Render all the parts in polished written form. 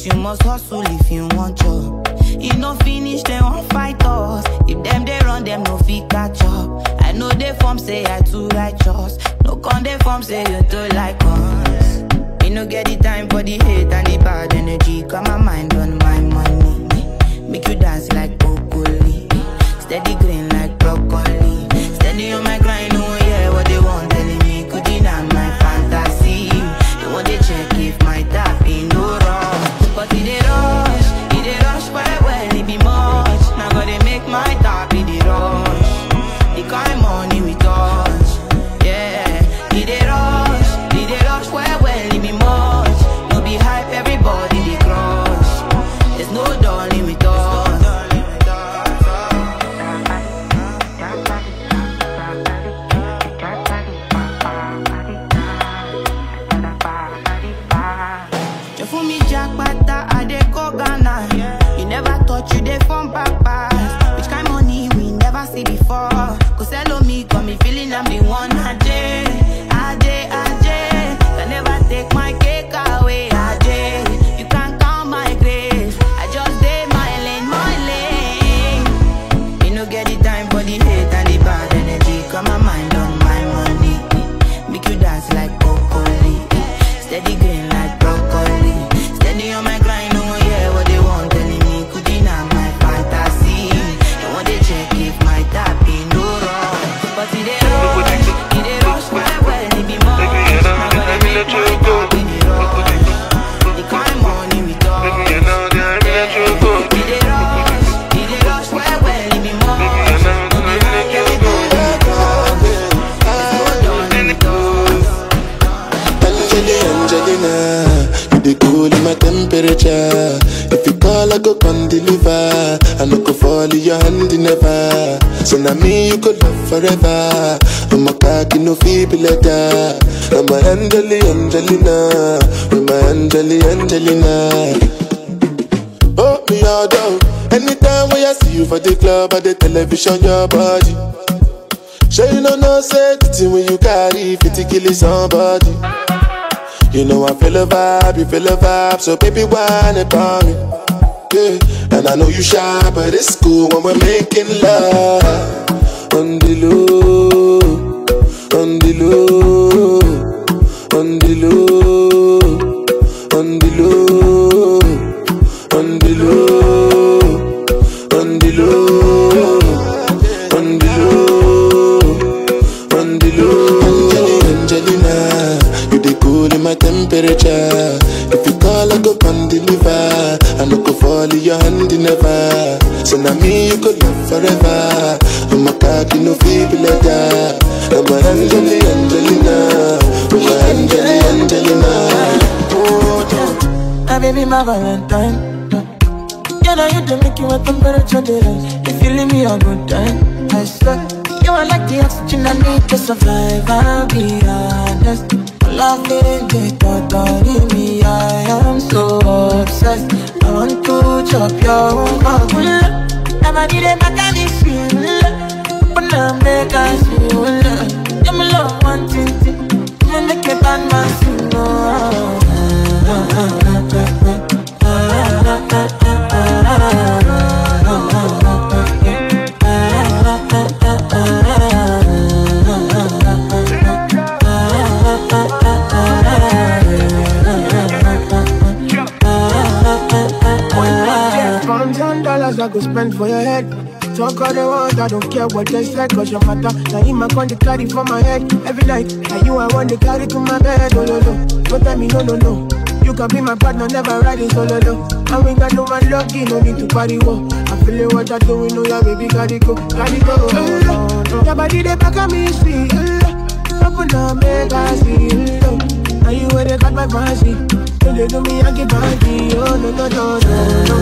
but you must hustle if you want job. You no finish, they won't fight us. If them they run, them no fit catch up. I know they form say I too righteous. No con they form say you too like us. You no get the time for the hate and the bad energy. Got my mind on my money. Make you dance like broccoli. Steady green like broccoli. Steady on my grind, oh yeah, what they want telling me. Could deny my fantasy. They want to check if my tap ain't no wrong. But it they rush well, it be much. Now gotta make my tap in the rush. The kind money we touch, yeah. It they rush well, it be much. No be hype, everybody they crush. There's no darling with us. You fool me jackpata, I dey go Ghana. You never thought you dey from papa. Which kind money we never see before. Cause hello me, got me feeling I'm the one. Ajay, can never take my cake away. Ajay, you can't count my grace. I just did my lane. You no get the time for the hate and the bad energy. Got my mind on my money. Make you dance like broccoli. Steady green like broccoli. Steady on my grind, oh yeah, what they want telling me. Could deny my fantasy. They want to check if my tap ain't no wrong. But it they rush well, it be more. Now gotta make my tap in the rush. The kind money we talk. It they rush well, it be more. No be like everybody. Angelina, you dey cool in my temperature. If you call, I go come deliver. I no go fall in your hand never. So now me you could love forever. I'm a cocky no feeble letter. I'm a Angelina, I'm a Angelina. Oh me all down. Anytime when I see you for the club or the television, your body. Sure you know say the thing when you carry 50 kill somebody. You know I feel a vibe, you feel a vibe, so baby whine about me, yeah. And I know you shy, but it's cool when we're making love. On the low, on the low, on the low, on the low, on the low, on the low, on the low, on the low. Angelina, you dey cool in my temperature. If you call, I go come deliver. I no go fall in your hand never. So now me you could love forever. I'm a cocky no feeble letter. I'm a Angelina, I'm a Angelina. My baby, my Valentine. You know you do make you a temperature difference. If you leave me a good time, I swear you are like the oxygen I need to survive. I'll be honest. Loving it, totally me, I am so obsessed. I want to chop your heart. Never need a mechanism, but now make us feel. I'm alone, one thing, you make it on my single. $1,000 I go spend for your head. Talk all they want, I don't care what they say. Cause your matter, now in my con, they carry for my head every night. And you I want to carry to my bed, oh no no. Don't tell me no no no. You can be my partner, never riding solo no. And we got no man lucky, no need to party, whoa. I feel it, what you're doing, oh yeah baby, gotta go, gotta go. Your body, they back at me, see. Open up, make I see. And you where they got my fancy. Don't they do me, I get party, oh no no no no.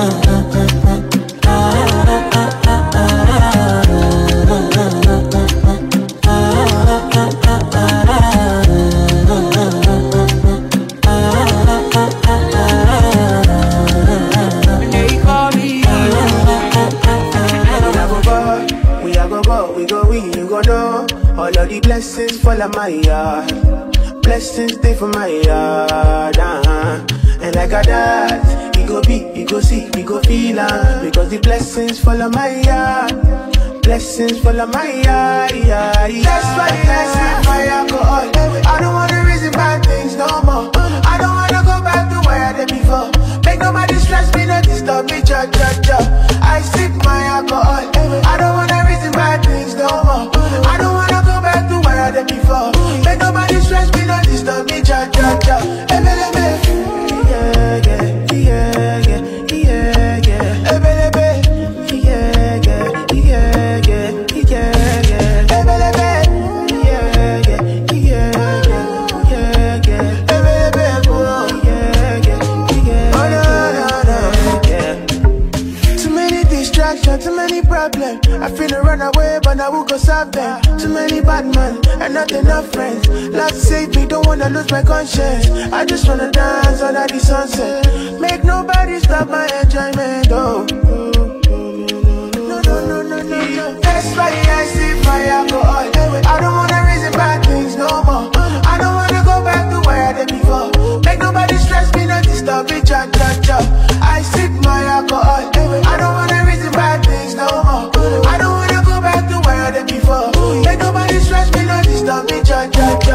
All of the blessings fall on my yard. Blessings stay for my yard, And like a that, he go be, he go see, he go feel because the blessings follow my yard. Blessings follow my yard. That's why I sip my alcohol. I don't wanna reason bad things no more. I don't wanna go back to where I did before. Make nobody stress me, no disturb me, cha. I sip my alcohol. I don't wanna reason bad things no more. I don't wanna go back to where I did before. Make nobody stress me, no disturb me, cha. Too many problems. I finna run away, but I will go solve them. Too many bad men and not enough friends. Love save me, don't wanna lose my conscience. I just wanna dance under the sunset. Make nobody stop my enjoyment. Oh, no. That's why I sip my alcohol. I don't wanna reason bad things no more. I don't wanna go back to where I did before. Make nobody stress me, not disturb me, cha. I sip my alcohol. I don't wanna reason bad things no more. I don't wanna go back to where I did before. Make nobody stress me, not disturb me, cha.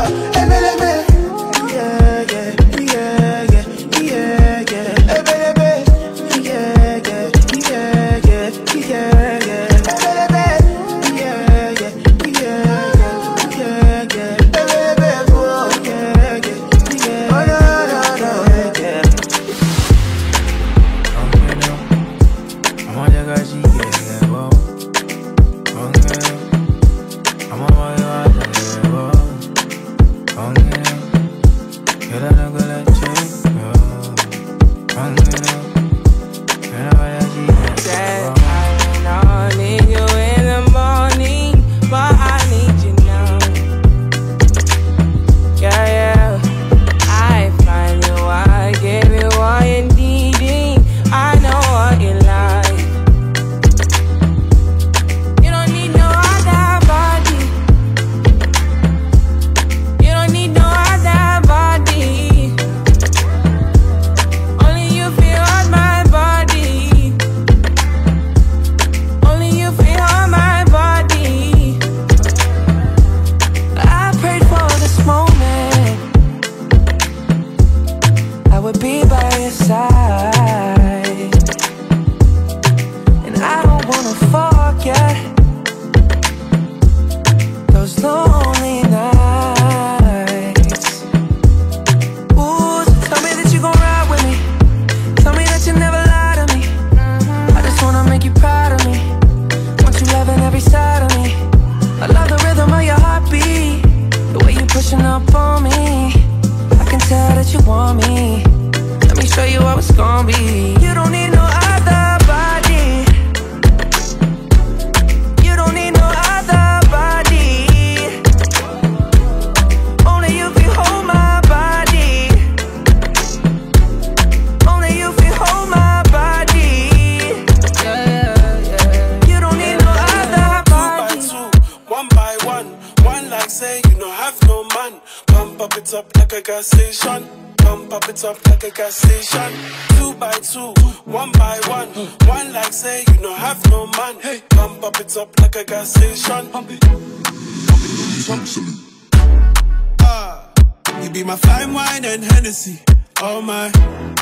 You be my fine wine and Hennessy, oh my.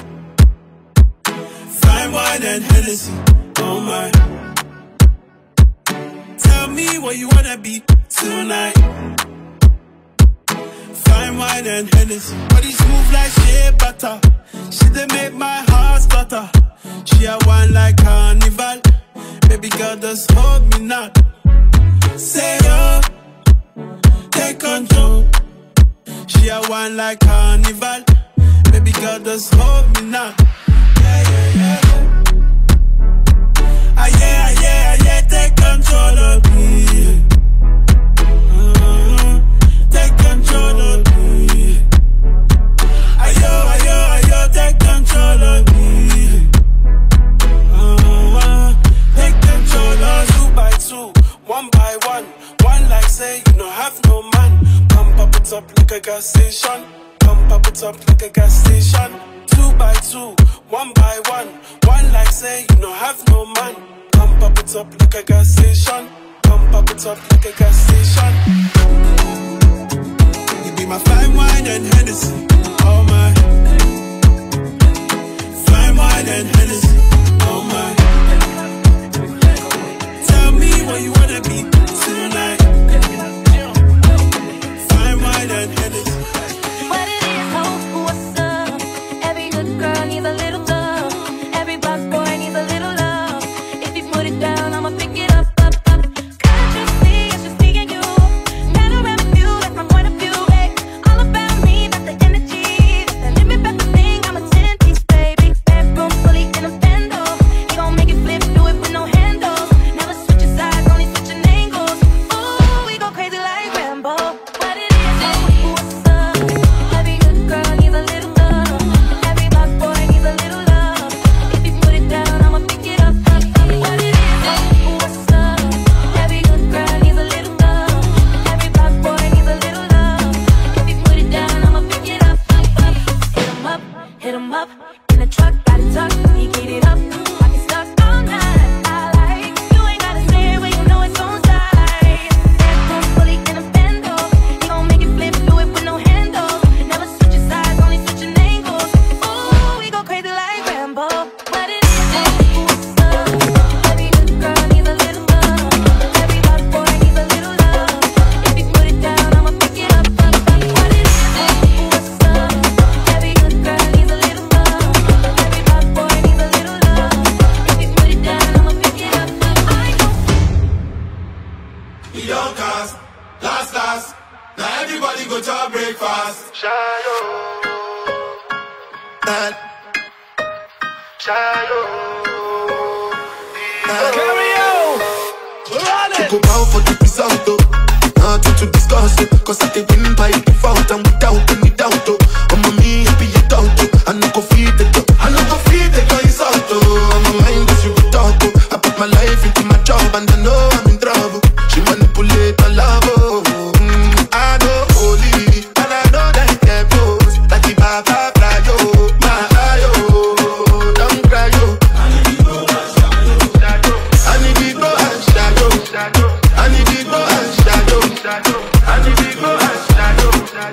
Fine wine and Hennessy, oh my. Tell me where you wanna be tonight. Fine wine and Hennessy, body smooth like shea butter. She done make my heart stutter. She a wine like carnival. Baby girl, just hold me now. Say yo, take control. She a wine like carnival. Baby girl, just hold me now. Yeah. Ah yeah, take control of me. Take control of me. Ayo, take control of me. Take control of 2 by 2, 1 by 1. One like say you don't have no man. Pump up it up like a gas station. Pump up it up like a gas station. 2 2 by 2, 1 by 1. One like say you no have no man. Come pop it up like a gas station. Come pop it up like a gas station. You be my fine wine and Hennessy. Oh my. Fine wine and Hennessy. Oh my. Tell me what you wanna be tonight. Fine wine and Hennessy. What it is, ho, what's up? Every good girl needs a little love. Every black boy needs a little love. If you put it down, I'ma pick it up, up, up. Cause you see, it's just me and you. Got around with you, that's my point of view, hey. All about me, that's the energy. That's the limit, that's the thing, I'm a 10-piece, baby. Bedroom fully in a bando. He gon' make it flip, do it with no handles. Never switching sides, only switching angles. Ooh, we go crazy like Rambo. What it is, ho, what's up? Every good girl needs a little love. Every black boy needs a little love. If you put it down, I'ma pick it up, up, up. What it is, ho, what's up? Every good girl needs a little love. Every black boy needs a little love. If you put it down, I'ma pick it up, up, up. Hit 'em up, in the truck, got it tucked, he get it up. I get stuck all night, I like. You ain't gotta say it, but you know it's on side. Bedroom fully in a bando. He gon' make it flip, do it with no handles. Never switching sides, only switching angles. Ooh, we go crazy like Rambo. What it is, ho, what's up? Every good girl needs a little love. Every black boy needs a little love. If you put it down, I'ma pick it up, up, up. What it is, ho, what's up? Every good girl needs a little love. Every black boy needs a little love. If you put it down, I'ma pick it up, up. I know. We don't cast, last. Now everybody go to breakfast. Shayo. Shayo. Carry on. Run it. Go bow for the result, oh. Nothing to discuss, oh. Cause I can win by default and without any doubt, oh. I'm a me, I be a doubt, oh. I no go feed the dog, I no go feed the guy insult, oh. I'm a mind if you go talk, oh. I put my life into my job and I know I'm in trouble. She manipulate my love, oh. I know holy, and I know that it get close. Like the Baba Frayo, my ayo, don't cry, yo. I need to go and shadow. I need to go and shadow. I need to go and shadow. I need to go and shadow.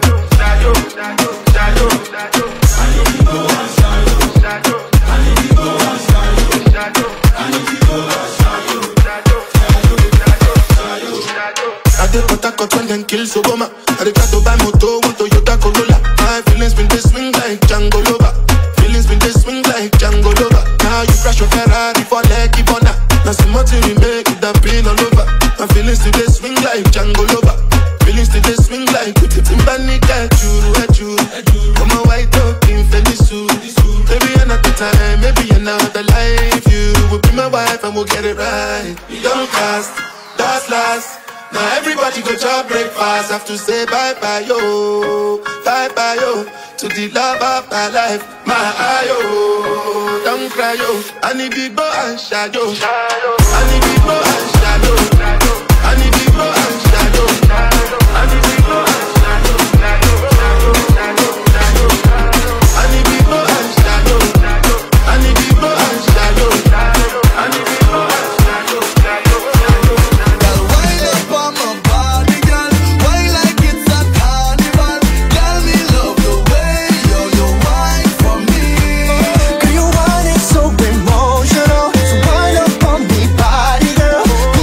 I did what I got when them kill Sogoma. I got to buy moto with Toyota Corolla. My feelings been they swing like Django Lover. Feelings been they swing like Django Lover. Now you crash your Ferrari for Lucky Bona. Now some more to remake it, that pain all over. My feelings today swing like Django Lover. Feelings today swing like Timbani got you. Come on, white dog in Fendi suit. Maybe another time, maybe another life. You will be my wife and we'll get it right. We don't cast, that's last. Now everybody go to breakfast. Have to say bye-bye, yo. Bye-bye, yo. To the love of my life. My ayo. Don't cry, yo. I need to go and shadow. I need to go and shadow. I need to go and shadow. I need to go and shadow. I need to go and shadow. I need to go and shadow. I need to go and shadow. Girl, wind up on my body, girl. Wine like it's a carnival. Girl, me love the way you wine for me. Girl, you want it so emotional. So wind up on me body, girl.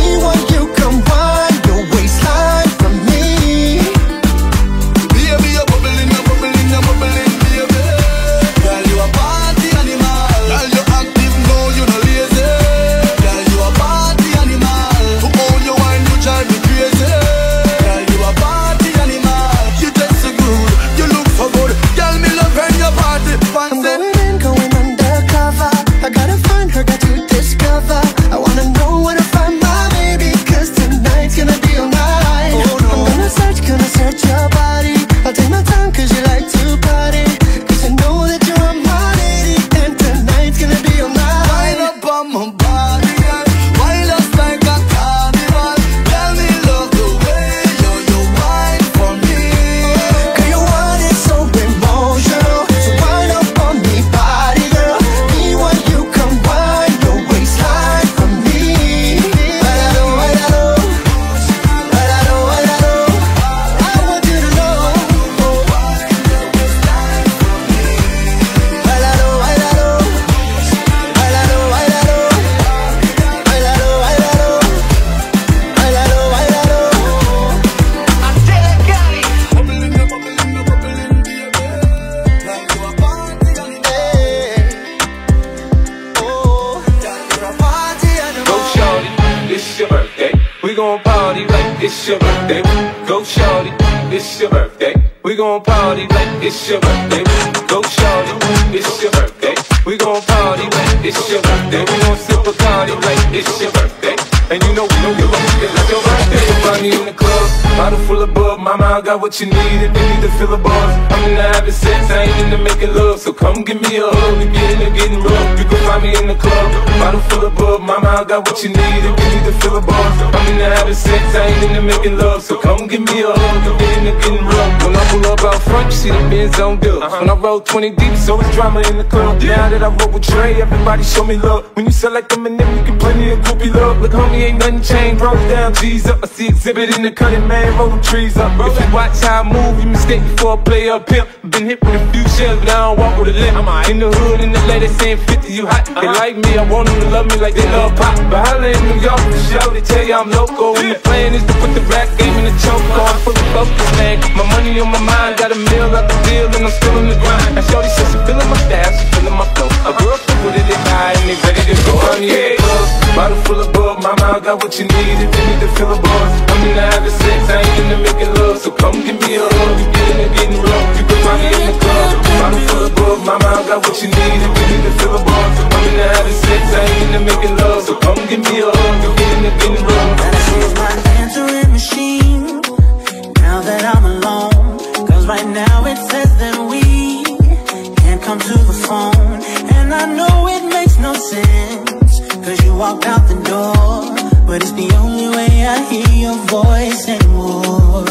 it's your birthday. Go shorty, it's your birthday. We gon' party like it's your birthday. Go shorty, it's your birthday. We gon' party like it's your birthday. We gon' sip a party like it's your birthday. And you know we don't give up, it's your birthday. Find me in the club, bottle full of bub. Mama, I got what you need if you need to fill a buzz. I'm in the having sex, I ain't into making love. So come give me a hug, we getting rough. You can find me in the club, bottle full of bub. Mama, I got what you need if you need to fill a buzz. I'm in the having sex, I ain't into making love. So come give me a hug, we getting rough. When I pull up out front, you see the Benz on dub. When I roll 20 deep, so it's drama in the club. Now that I roll with Dre, everybody show me love. When you sell like Eminem, you can plenty of groupie love. Look, homie, ain't nothing changed, rolls down, G's up. I see exhibit in the cutting, man, roll them trees up. If you watch how I move, you mistake before I play up pimp. Been hit with a few shells, but I don't walk with a limp. In the hood, in the lady saying 50, you hot. They like me, I want them to love me like they love pop. But holla in New York for show, they tell you I'm loco. And the plan is to put the rap game in the choke. I'm fully focused, man. My money on my mind, got a meal out the deal, and I'm still in the grind. And shorty says she feeling my style, she feeling my flow. A girl from Wooded, they high, and they ready to go. I'm here, bottle full of bub, mama, I got what you need if you need to fill a buzz. I'm in the having sex, I ain't into making love. So come give me a hug, you getting rough. You can find me in the club, bottle full of bub, mama, I got what you need if you need to fill a buzz. I'm in the having sex, I ain't into making love. So come give me a hug, you getting rough. That is my answering machine. Now that I'm alone, cause right now it says that we can't come to the phone. And I know it makes no sense, cause you walked out the door, but it's the only way I hear your voice anymore.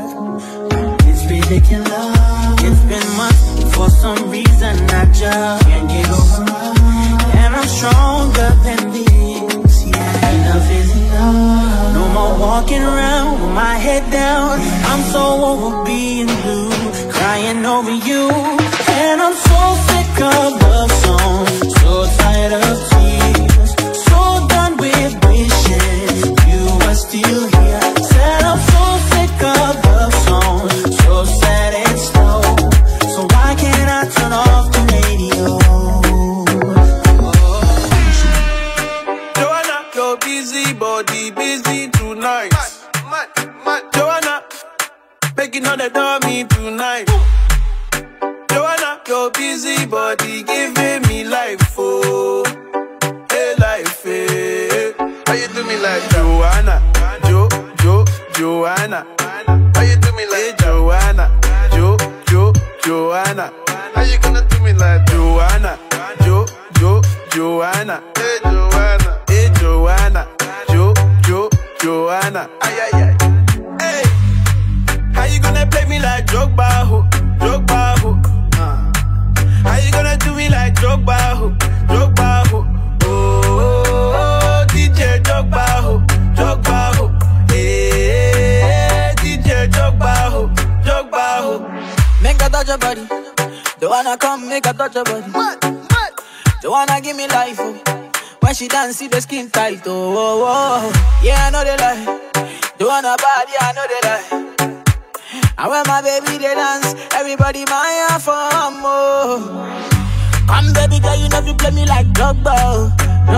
It's ridiculous. It's been months, for some reason I just can't get over us. And I'm stronger than this, yeah. Enough is enough. No more walking around with my head down. I'm so over being blue, crying over you. And I'm so sick of love songs, so tired of tears, so done with wishing you were still here. Said I'm so sick of love songs, so sad and slow. So why can't I turn off the radio? Joanna, your busy body busy tonight. Joanna, making all the dummy tonight. Joanna, your busy body giving me life, oh, hey life, hey. How you do me like Joanna, Joanna? How you do me like Joanna, Joanna? How you gonna do me like Joanna, Joanna? Hey Joanna, hey Joanna, Joanna? Ay ay ay. Hey, how you gonna play me like Drogba, ho? How you gonna do me like Drogba, ho? Oh, DJ Drogba, ho? Hey, DJ Drogba, ho? Make her touch your body. Don't wanna come, make her touch your body. Don't wanna give me life, oh. When she dance, see the skin tight, oh, oh, oh. Yeah, I know they lie. Don't wanna body, I know they lie. And when my baby they dance, everybody my for more. Come baby girl, you know you play me like Drogba.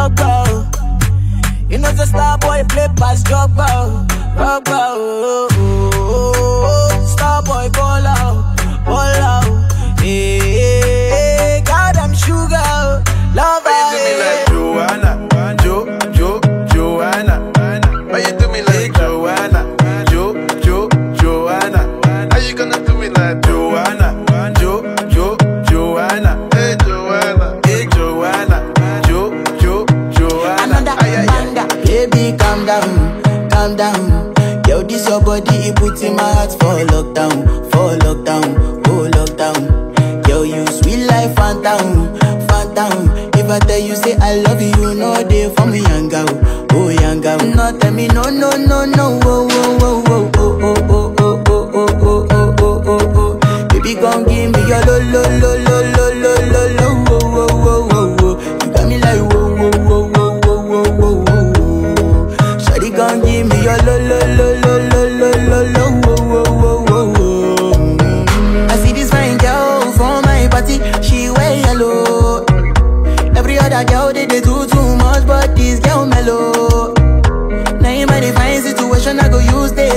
You know the star boy play past Drogba. Oh, oh, oh. Star boy ball out. Hey, God I'm sugar, love How you do me like Joanna, Joanna? How you do me like Joanna, Joanna? How you gonna do me like Joanna, Joanna? Hey Joanna, Joanna? Another banger. Baby, calm down. Yo, this your body, it puts in my heart for lockdown, oh lockdown. Yo, you sweet life, phantom. If I tell you say I love you, no day for me, young girl, oh young girl. No tell me no, oh, oh, oh, oh, oh, oh, oh, oh, oh, oh, oh, oh. Baby, gon' give me your lo, oh, oh, oh, oh, oh. You got me like whoa, whoa, whoa, whoa, whoa, whoa, whoa. Shawty gon' give me your lo, oh, oh, oh, oh. I see this fine girl from my party, she wear yellow. Every other girl they do too much, but this girl mellow. Now in my divine situation, I go use this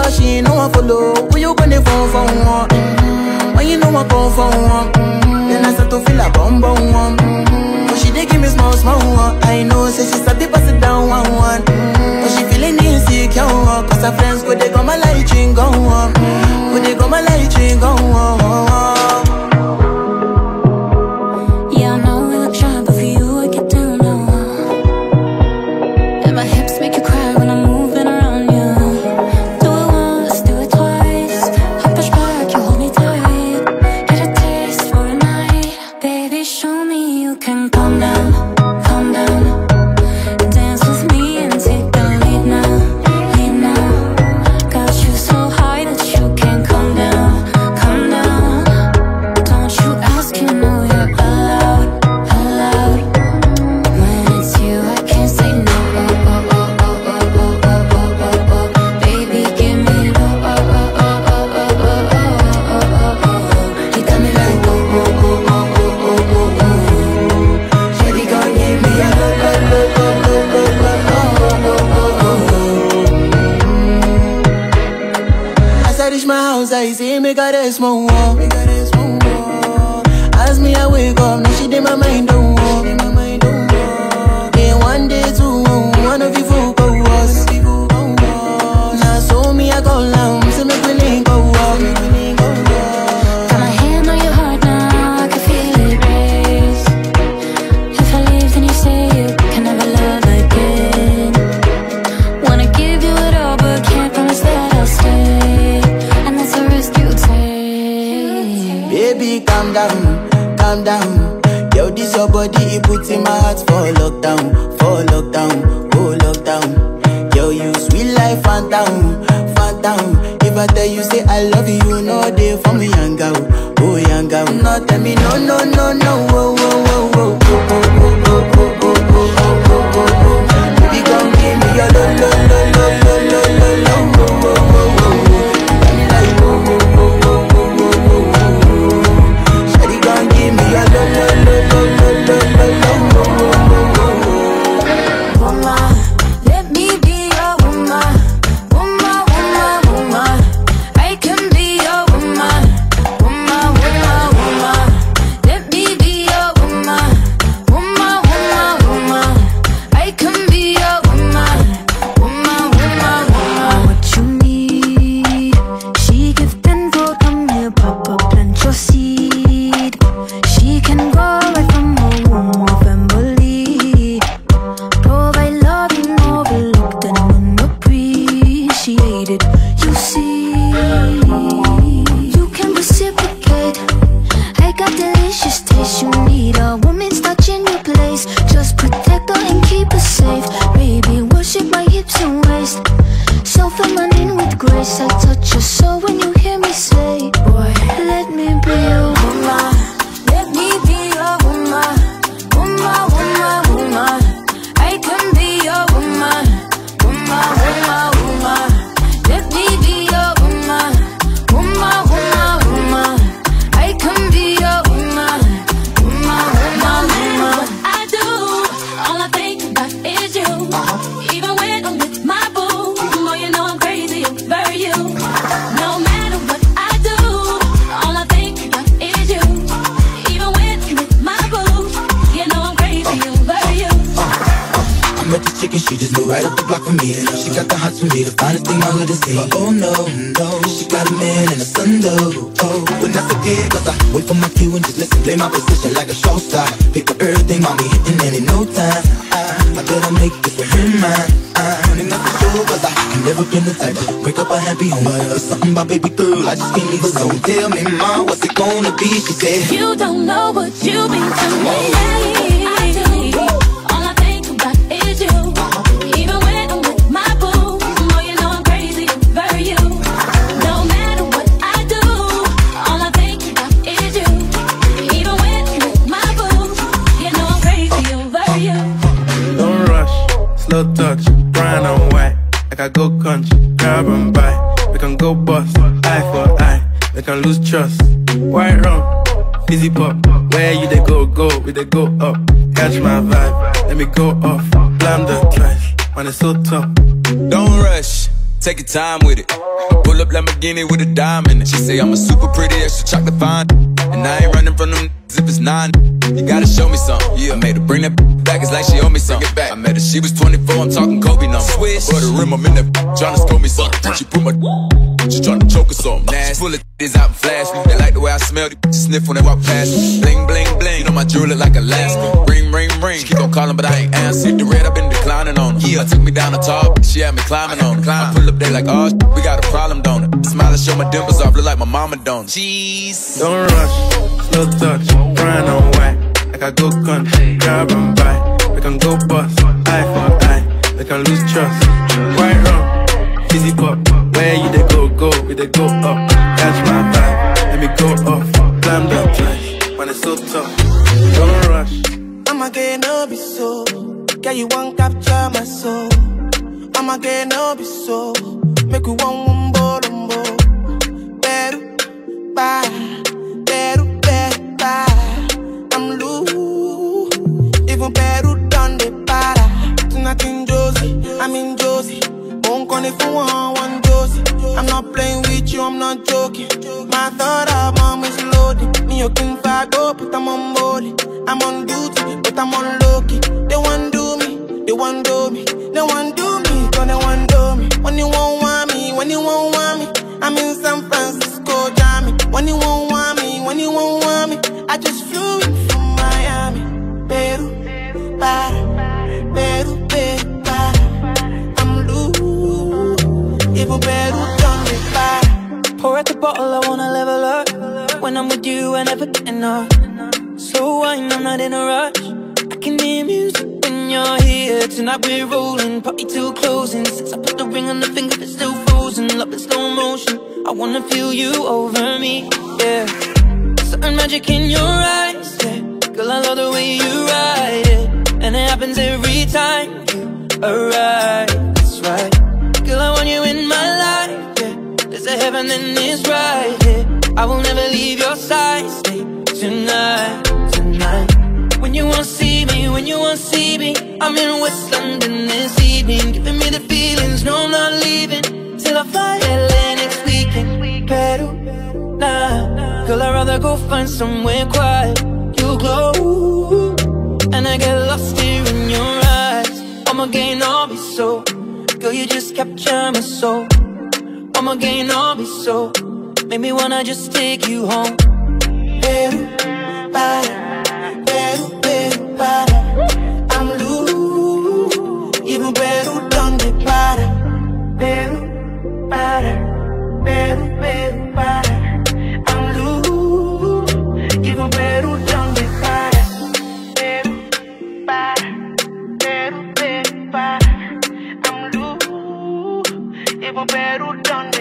but she ain't no one follow. Who you gonna phone for one? When you know I come for one, then I start to feel a bum bum one. But she dey give me small small one. I know, say she start to pass it down one one. But she feeling insecure, cause her friends go they go my light ring go on. Go they go my light ring go on. Yeah, I know we look shy, but for you I get down low. And my hips make you cry when I'm moving around you. Do it once, do it twice. I push back, you hold me tight. Get a taste for a night. Baby, show me you can calm down, calm down. Dance with me and take the lead now, lead now. Got you so high that you can't come down, come down. Don't you ask, you know you're allowed, allowed. When it's you, I can't say no. Baby, give me low. You got me like Shawty gon' give me a As I reach my house, I see me got a small wall. As me I wake up, now she did my mind don't walk. Then one day two, one of you folk go was. Now so me I go down, so me willing go walk. got my hand on your heart now, I can feel it race. If I leave, then you say you can never love again. Wanna give you it all, but can't promise that I'll stay. And that's a risk you take. Baby, calm down, calm down. Yo, this your body, it puts in my heart for lockdown, oh lockdown. Yo, you sweet life, phantom, phantom. If I tell you say I love you, you know they for me young girl, oh young girl. No, tell me no, no, no, no, oh, oh, oh, oh, oh, oh, oh, oh, oh, oh, oh, oh. Baby, come give me your lo, lo, lo, lo, lo, lo, lo, lo, oh, oh, oh, oh, oh. Got me like, oh, oh, oh, oh, oh, oh, oh, oh. Shawty, come give me your lo, lo, lo, lo, lo, lo, lo, lo, oh, oh, oh, oh, oh. Woman, let me be your woman. Woman, woman, woman. I can be your woman. Woman, woman, woman. Let me be your woman. Woman, woman, woman. I can be your woman. Woman, woman, woman. What you need? She give 10 for come here, pop up, plant your seed. She can go right from her womb of family. Provide love overlooked and unappreciated. You see, you can reciprocate. I got delicious taste. You need a woman's touch in your place. Just protect her and keep her safe. Baby, worship my hips and waist. So feminine with grace. I touch your soul when you hear me say, boy, let me be your woman. Let me be your woman. Woman, woman, woman. I can be your woman. Woman, woman, woman. Let me be your woman. Woman, woman, woman. I can be your woman. Woman, woman, woman. I do. All I think about is you. Even when I'm with my boo, boy, you know I'm crazy over you. No matter what I do, all I think about is you. Even when I'm with my boo, you know I'm crazy over you. I met this chick and she just moved right up the block from me. She got the hots for me, the finest thing my hood has seen. But oh no, no, she got a man and a son though. Oh, but that's okay, cause I wait for my cue and just listen. Play my position like a show star. Pick up everything, mommy hitting and in no time. I better make this with him mine. And that's for sure, cause I never been the type to break up a happy home. But it's something about baby girl, I just can't leave alone. Tell me, mom, what's it gonna be? She said, You don't know what you mean to me. I do. All I think about is you. Even when I'm with my boo, boy, you know I'm crazy over you. No matter what I do, all I think about is you. Even when I'm with my boo, you know I'm crazy over you. Don't rush, slow touch, brown and white. Like I go country, grab and buy. We can go bust, eye for eye. They can lose trust. White rum, fizzy pop. Where you they go, we they go up. Catch my vibe, let me go off. Blam the trash, man it's so tough. Don't rush, take your time with it. Pull up Lamborghini with a diamond. She say I'm a super pretty extra chocolate fine. And I ain't running from them if it's 9. You gotta show me something. Yeah, I made her bring that back, it's like she owe me something. I met her, she was 24, I'm talking Kobe numbers. For the rim, I'm in that tryna scope me something. She put my she tryna choke us on. Nasty. Full of is out and flash me. They like the way I smell, they sniff when they walk past me. Bling, bling, bling, you know my jewelry look like Alaska. Ring, ring, ring, she keep on calling but I ain't answer. The red, I've been declining on her. Yeah, took me down the top, she had me climbing on her. I pull up there like, oh, we got a problem, don't it? Smile and show my dimples off, look like my mama don't. Jeez. Don't rush, slow touch, grind on white. Like I go country, grab and buy. We can go bust, eye for eye. We can lose trust, right wrong, fizzy pop. Where you they go, we they go up. Catch my vibe, let me go off. Climb the place, when it's so tough. Don't rush. I'ma get no be so. Girl, you won't capture my soul. I'ma get no be so. Make you one umbo. Beru, bye. Beru, bye. I'm loose. Even Beru done the para. Tonight in Josie, I'm in Josie. Won't call if you want one Josie. I'm not playing with you, I'm not joking. My thought of mom is loaded. Me, you can fag up, but I'm on molly. I'm on duty, but I'm on low-key. They want do me, they want do me. They want do me, cause they want do me. When you won't want me, when you won't want me, I'm in San Francisco, jamming. When you won't want me, when you won't want me, I just flew in from Miami. Peru, para, Peru, para. I'm loose, even Peru done me para. Pour out the bottle, I wanna level up. When I'm with you, I never get enough. Slow wine, I'm not in a rush. I can hear music when you're here. Tonight we're rolling, party till closing. Since I put the ring on the finger, it's still frozen. Love in slow motion, I wanna feel you over me, yeah. Certain magic in your eyes, yeah. Girl, I love the way you ride it. And it happens every time you arrive, that's right. Girl, I want you in my life, yeah. There's a heaven and it's right here, yeah. I will never leave your side, stay tonight. When you won't see me, when you won't see me, I'm in West London this evening, giving me the feelings, no I'm not leaving till I fly LA next weekend. Peru, nah, girl I'd rather go find somewhere quiet. You glow, and I get lost here in your eyes. I'ma gain all be so, girl you just capture my soul. I'ma gain all be so, make me wanna just take you home. Peru, para. I'm loose, even Peru done the para. Peru, para, Peru, para. I'm loose, even Peru done the para. Peru, para, Peru, para. I'm loose, even Peru done the para.